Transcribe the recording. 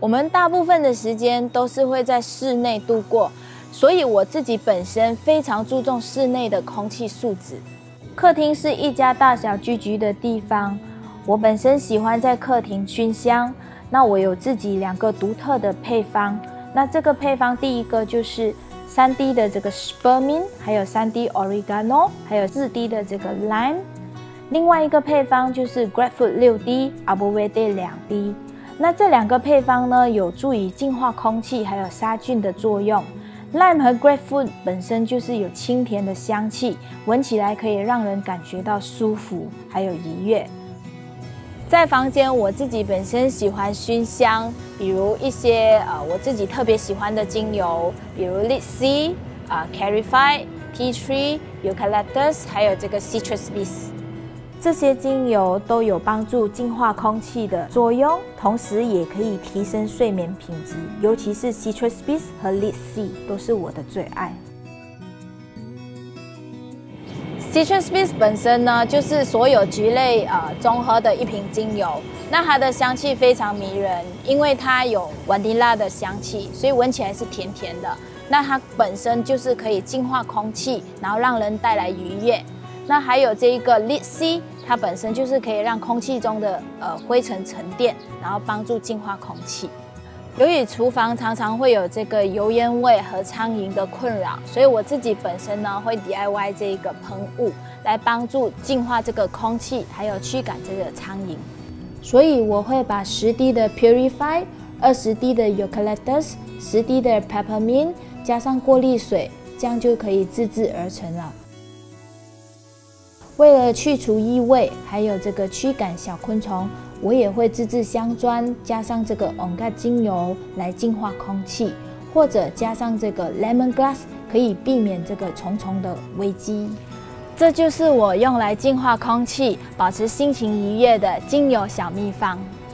我们大部分的时间都是会在室内度过，所以我自己本身非常注重室内的空气素质。客厅是一家大小聚居的地方，我本身喜欢在客厅熏香，那我有自己2个独特的配方。那这个配方第一个就是3滴的这个 spearmint， 还有3滴 oregano， 还有4滴的这个 lime。另外一个配方就是 grapefruit 6滴 aggravate 2滴。那这2个配方呢，有助于净化空气还有杀菌的作用。Lime 和 grapefruit 本身就是有清甜的香气，闻起来可以让人感觉到舒服还有愉悦。在房间，我自己本身喜欢熏香，比如一些我自己特别喜欢的精油，比如 Litsea、Carify、Tea Tree、Eucalyptus， 还有这个 Citrus Bliss。这些精油都有帮助净化空气的作用，同时也可以提升睡眠品质，尤其是 Citrus Bliss 和 Litsea 都是我的最爱。Citrus Bliss 本身呢，就是所有菊类综合的一瓶精油。那它的香气非常迷人，因为它有瓦尼拉的香气，所以闻起来是甜甜的。那它本身就是可以净化空气，然后让人带来愉悦。那还有这一个 Litsea， 它本身就是可以让空气中的灰尘沉淀，然后帮助净化空气。由于厨房常常会有这个油烟味和苍蝇的困扰，所以我自己本身呢会 DIY 这个喷雾来帮助净化这个空气，还有驱赶这个苍蝇。所以我会把10滴的 Purify、20滴的 Eucalyptus、10滴的 Peppermint 加上过滤水，这样就可以自制而成了。为了去除异味，还有这个驱赶小昆虫，我也会自制香砖，加上这个 onga 精油来净化空气，或者加上这个 lemongrass， 可以避免这个虫虫的危机。这就是我用来净化空气、保持心情愉悦的精油小秘方。